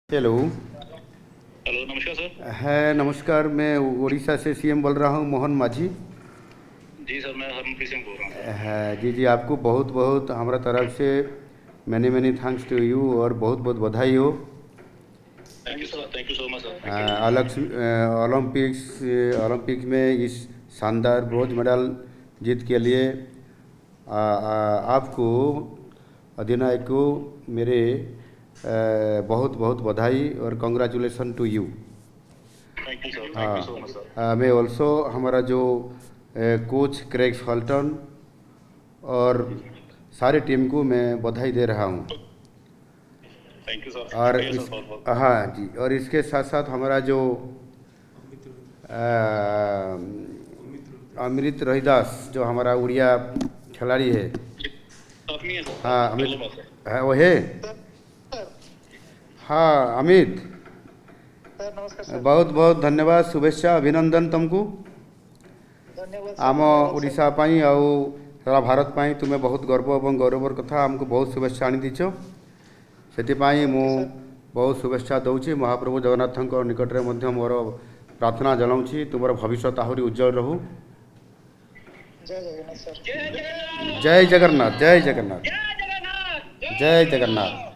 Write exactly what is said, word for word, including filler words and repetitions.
Hello. Hello, नमस्कार sir. है नमस्कार, मैं उड़ीसा से सीएम बोल रहा हूँ, मोहन माझी। जी सर, मैं हरमनप्रीत सिंह बोल रहा हूँ सर। है जी जी, आपको बहुत बहुत हमारा तरफ से many many thanks to you और बहुत बहुत बधाई हो। Thank you sir, thank you so much sir, uh, thank you. अलग ओलंपिक्स ओलंपिक में इस शानदार ब्रोंज मेडल जीत के लिए आ, आ, आपको अधिनायक को मेरे अ, बहुत बहुत बधाई और congratulation to you. Thank you sir, thank you so much हाँ, सर। आ, मैं ऑल्सो हमारा जो कोच क्रेग फल्टन और सारी टीम को मैं बधाई दे रहा हूँ। थैंक यू सर, और शुक्रिया सर इस बहुत बहुत। हाँ जी, और इसके साथ साथ हमारा जो आ, अमृत रोहिदास जो हमारा उड़िया खिलाड़ी है। साथ में है सर, साथ हाँ में कर लो अमित, बात सर। है वो है। हाँ अमित, सर नमस्कार सर। बहुत बहुत धन्यवाद, शुभेच्छा, अभिनंदन तुमको। धन्यवाद सर, आम धन्यवाद सर। ओडिशा पाई आउ सारा भारत पाई तुम्हें बहुत गर्व और गौरवर कथा आमको बहुत शुभेच्छा आनी दीच से मु थैंक यू सर। बहुत शुभेच्छा दूची। महाप्रभु जगन्नाथ निकट में मोर प्रार्थना जनाऊँगी तुम भविष्य आहरी उज्जवल रहू। जय जगन्नाथ सर। जय जगन्नाथ, जय जगन्नाथ, जय जगन्नाथ।